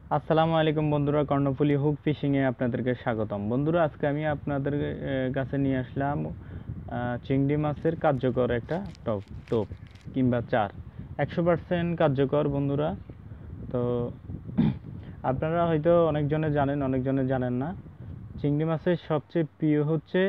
আসসালামু আলাইকুম বন্ধুরা, কর্ণফুলী হুক ফিশিংয়ে আপনাদেরকে স্বাগতম। বন্ধুরা, আজকে আমি আপনাদের কাছে নিয়ে আসলাম চিংড়ি মাছের কার্যকর একটা টোপ টোপ কিংবা চার 100% কার্যকর বন্ধুরা। তো আপনারা হয়তো অনেকজনে জানেন, অনেকজনে জানেন না। চিংড়ি মাছের সবচেয়ে প্রিয় হচ্ছে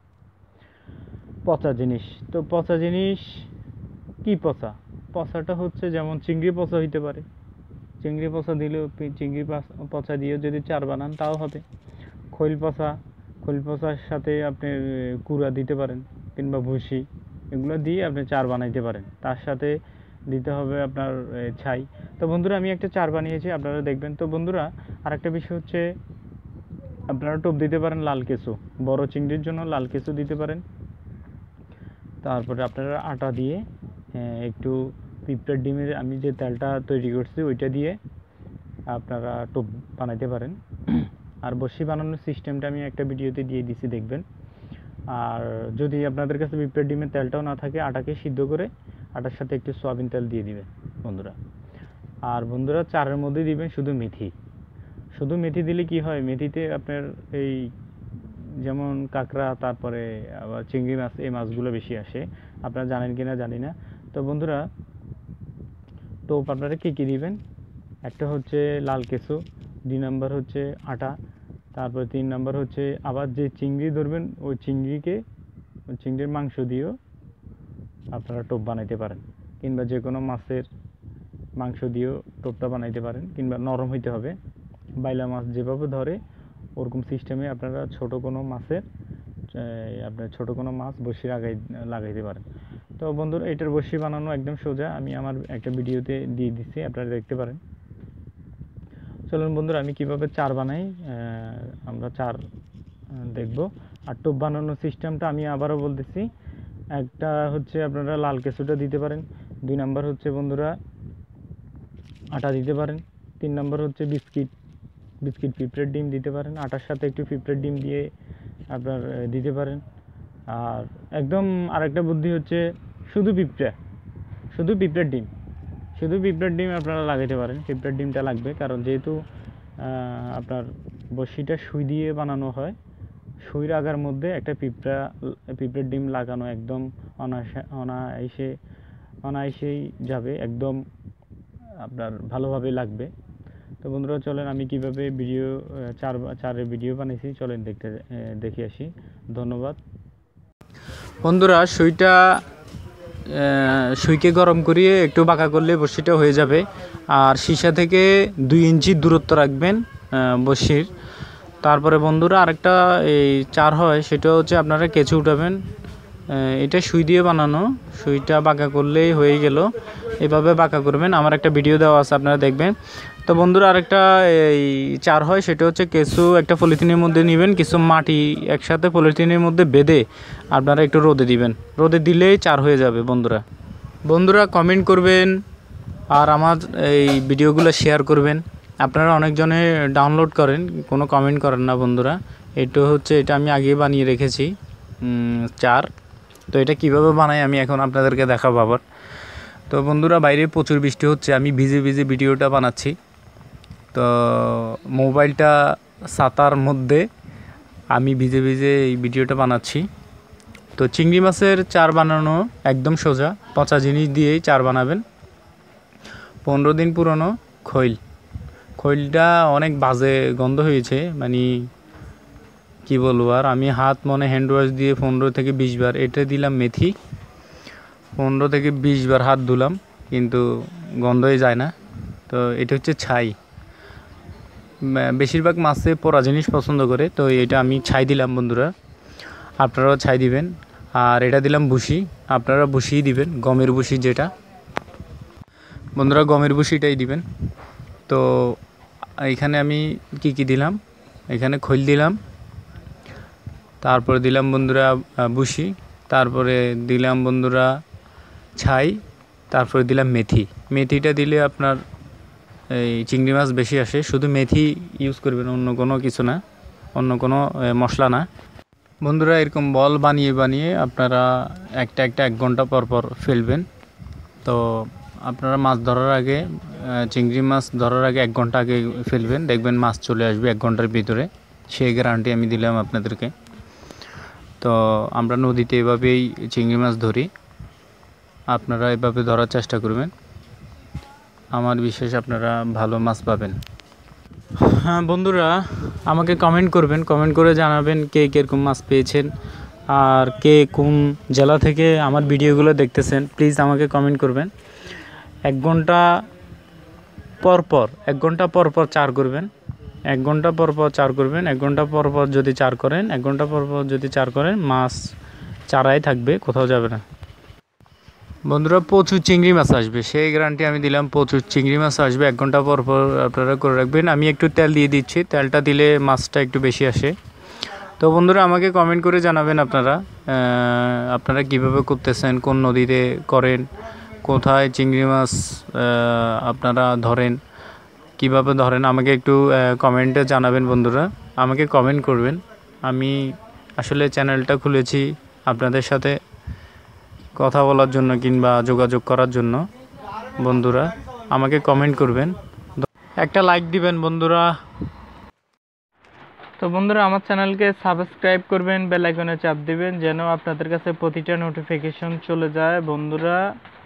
পচা জিনিস। তো পচা জিনিস কি পচা? পচাটা হচ্ছে যেমন চিংড়ি পচা হইতে পারে, চিংড়ি পচা দিলেও, চিংড়ি পচা দিয়েও যদি চার বানান তাও হবে। খৈল পচা, খৈল পচার সাথে আপনি কুড়া দিতে পারেন কিংবা ভুসি, এগুলো দিয়ে আপনি চার বানাইতে পারেন। তার সাথে দিতে হবে আপনার ছাই। তো বন্ধুরা, আমি একটা চার বানিয়েছি, আপনারা দেখবেন। তো বন্ধুরা, আরেকটা বিষয় হচ্ছে আপনারা টোপ দিতে পারেন লাল কেঁচো, বড় চিংড়ির জন্য লাল কেঁচো দিতে পারেন। তারপরে আপনারা আটা দিয়ে একটু পিঁপড়ার ডিমের আমি যে তেলটা তৈরি করছি ওইটা দিয়ে আপনারা টোপ বানাইতে পারেন। আর বড়শি বানানোর সিস্টেমটা আমি একটা ভিডিওতে দিয়ে দিছি, দেখবেন। আর যদি আপনাদের কাছে পিঁপড়ার ডিমের তেলটাও না থাকে, আটাকে সিদ্ধ করে আটার সাথে একটু সয়াবিন তেল দিয়ে দিবেন বন্ধুরা। আর বন্ধুরা, চারের মধ্যে দিবেন শুধু মেথি। শুধু মেথি দিলে কি হয়, মেথিতে আপনার এই যেমন কাঁকড়া, তারপরে আবার চিংড়ি মাছ, এই মাছগুলো বেশি আসে। আপনারা জানেন কি না জানি না। তো বন্ধুরা, টোপ আপনারা কী কী দিবেন? একটা হচ্ছে লাল কেঁচো, 2 নম্বর হচ্ছে আটা, তারপর 3 নম্বর হচ্ছে আবার যে চিংড়ি ধরবেন ওই চিংড়ির মাংস দিয়েও আপনারা টোপ বানাইতে পারেন, কিংবা যে কোনো মাছের মাংস দিয়েও টোপটা বানাইতে পারেন, কিংবা নরম হইতে হবে। বাইলা মাছ যেভাবে ধরে ওরকম সিস্টেমে আপনারা আপনার ছোটো কোনো মাছ বড়শি লাগাইতে পারেন। তো বন্ধুরা, এটার বড়শি বানানো একদম সোজা, আমি আমার একটা ভিডিওতে দিয়ে দিচ্ছি, আপনারা দেখতে পারেন। চলুন বন্ধুরা, আমি কিভাবে চার বানাই আমরা চার দেখব। আর টোপ বানানোর সিস্টেমটা আমি আবারও বলতেছি। একটা হচ্ছে আপনারা লাল কেঁচোটা দিতে পারেন, 2 নম্বর হচ্ছে বন্ধুরা আটা দিতে পারেন, 3 নম্বর হচ্ছে বিস্কিট পিঁপড়ের ডিম দিতে পারেন, আটার সাথে একটু পিঁপড়ের ডিম দিয়ে আপনার দিতে পারেন। আর একদম আরেকটা বুদ্ধি হচ্ছে শুধু পিঁপড়ের ডিম আপনারা লাগাইতে পারেন। পিঁপড়ের ডিমটা লাগবে, কারণ যেহেতু আপনার বড়শিটা সুই দিয়ে বানানো হয়, সুইয়ের আগার মধ্যে একটা পিঁপড়ের ডিম লাগানো একদম অনায়াসেই যাবে, একদম আপনার ভালোভাবে লাগবে। তো বন্ধুরা, চলেন আমি কিভাবে চারের ভিডিও বানিয়েছি চলেন দেখে আসি। ধন্যবাদ বন্ধুরা। সুইকে গরম করিয়ে একটু বাঁকা করলে বড়শিটা হয়ে যাবে। আর সীসা থেকে 2 ইঞ্চি দূরত্ব রাখবেন বড়শির। তারপরে বন্ধুরা, আরেকটা এই চার হয়, সেটা হচ্ছে আপনারা কেঁচো উঠাবেন। এটা সুই দিয়ে বানানো, সুইটা বাঁকা করলেই হয়ে গেল। এভাবে বাঁকা করবেন, আমার একটা ভিডিও দেওয়া আছে, আপনারা দেখবেন। তো বন্ধুরা, আরেকটা এই চার হয়, সেটা হচ্ছে কেঁচো একটা পলিথিনের মধ্যে নেবেন, কিছু মাটি একসাথে পলিথিনের মধ্যে বেঁধে আপনারা একটু রোদে দিবেন। রোদে দিলেই চার হয়ে যাবে বন্ধুরা। কমেন্ট করবেন আর আমার এই ভিডিওগুলো শেয়ার করবেন। আপনারা অনেকজনে ডাউনলোড করেন, কোনো কমেন্ট করেন না বন্ধুরা। এটা আমি আগে বানিয়ে রেখেছি চার। তো এটা কিভাবে বানাই আমি এখন আপনাদেরকে দেখাবো আবার। তো বন্ধুরা, বাইরে প্রচুর বৃষ্টি হচ্ছে, আমি ভিজে ভিডিওটা বানাচ্ছি। তো মোবাইলটা ছাতার মধ্যে আমি ভিজে এই ভিডিওটা বানাচ্ছি। তো চিংড়ি মাছের চার বানানো একদম সোজা, পচা জিনিস দিয়েই চার বানাবেন। 15 দিন পুরনো খৈলটা অনেক বাজে গন্ধ হয়েছে, মানে কি বলবো আর। আমি হ্যান্ড ওয়াশ দিয়ে 15 থেকে 20 বার, এটা দিলাম মেথি, 15 থেকে 20 বার হাত ধুলাম, কিন্তু গন্ধই যায় না। তো এটা হচ্ছে ছাই। বেশিরভাগ মাছে পোড়া জিনিস পছন্দ করে, তো এটা আমি ছাই দিলাম বন্ধুরা, আপনারাও ছাই দিবেন। আর এটা দিলাম ভুসি, আপনারা ভুসিই দিবেন, গমের ভুসি যেটা বন্ধুরা, গমের ভুসিটাই দিবেন। তো এখানে আমি কি দিলাম, এখানে খৈল দিলাম, তারপরে দিলাম বন্ধুরা ভুসি, তারপরে দিলাম বন্ধুরা ছাই, তারপরে দিলাম মেথিটা দিলে আপনার এই চিংড়ি মাছ বেশি আসে। শুধু মেথি ইউজ করবেন, অন্য কোনো কিছু না, অন্য কোনো মশলা না বন্ধুরা। এরকম বল বানিয়ে আপনারা একটা 1 ঘন্টা পর ফেলবেন। তো আপনারা মাছ ধরার আগে চিংড়ি মাছ ধরার আগে 1 ঘন্টা আগে ফেলবেন, দেখবেন মাছ চলে আসবে 1 ঘন্টার ভিতরে। সেই গ্যারান্টি আমি দিলাম আপনাদেরকে। তো আমরা নদীতে এভাবেই চিংড়ি মাছ ধরি, আপনারা এভাবে ধরার চেষ্টা করবেন, আমার বিশ্বাস আপনারা ভালো মাছ পাবেন। হ্যাঁ বন্ধুরা, আমাকে কমেন্ট করবেন, কমেন্ট করে জানাবেন কে কীরকম মাছ পেয়েছেন আর কে কোন জেলা থেকে আমার ভিডিওগুলো দেখতেছেন। প্লিজ আমাকে কমেন্ট করবেন। 1 ঘন্টা পর পর 1 ঘন্টা পর পর চার করবেন, 1 ঘন্টা পর পর চার করবেন। 1 ঘন্টা পর পর যদি চার করেন, 1 ঘন্টা পর পর যদি চার করেন, মাছ চারাই থাকবে, কোথাও যাবে না। বন্ধুরা প্রচুর চিংড়ি মাছ আসবে, সেই গ্যারান্টি আমি দিলাম। প্রচুর চিংড়ি মাছ আসবে, 1 ঘন্টা পর পর আপনারা করে রাখবেন। আমি একটু তেল দিয়ে দিচ্ছি, তেলটা দিলে মাছটা একটু বেশি আসে। তো বন্ধুরা আমাকে কমেন্ট করে জানাবেন আপনারা কীভাবে করতেছেন, কোন নদীতে করেন, কোথায় চিংড়ি মাছ আপনারা ধরেন, কিভাবে ধরেন, আমাকে একটু কমেন্টে জানাবেন। বন্ধুরা আমাকে কমেন্ট করবেন। আমি আসলে চ্যানেলটা খুলেছি আপনাদের সাথে কথা বলার জন্য কিংবা যোগাযোগ করার জন্য। বন্ধুরা আমাকে কমেন্ট করবেন, একটা লাইক দিবেন বন্ধুরা। তো বন্ধুরা আমার চ্যানেলকে সাবস্ক্রাইব করবেন, বেল আইকনে চাপ দিবেন যেন আপনাদের কাছে প্রতিটা নোটিফিকেশন চলে যায়। বন্ধুরা